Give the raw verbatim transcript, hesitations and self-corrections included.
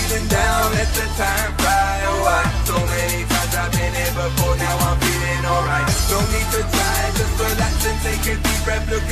feeling down, let the time fly away. So many times I've been here before, now I'm feeling alright. No need to try, just relax and take a deep breath. Look